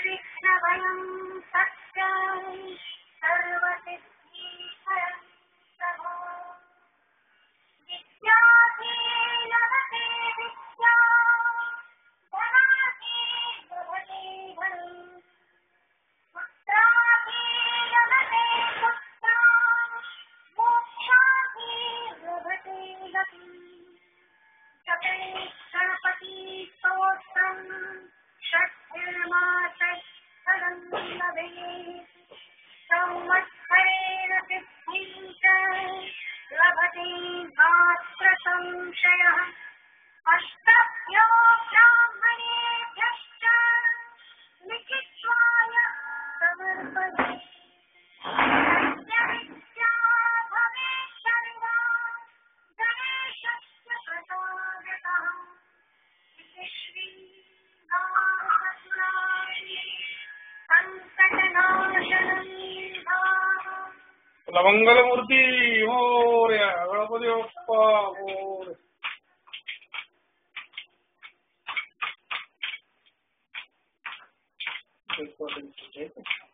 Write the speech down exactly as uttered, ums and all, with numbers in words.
विघ्नभयं तस्य सर्वसिद्धिकरं प्रभो विद्यार्थी लभते विद्या धनार्थी लभते धनं पुत्रार्थी लभते पुत्रान् मोक्षार्थी लभते गतिम् जपे गणपति स्तोत्रम् षट्भिर्मासैः फलं लभेत् संवत्सरेण सिद्धिं च लभते नात्र संशयः अष्टभ्यो ब्राह्मणेभ्यश्च लिखित्वाय समर्पये सत्यविद्या भवेश्वरिणा गणेशस्य प्रसादतः इति श्री मंगलमूर्ति मोरया गणपति बप्पा मोरया।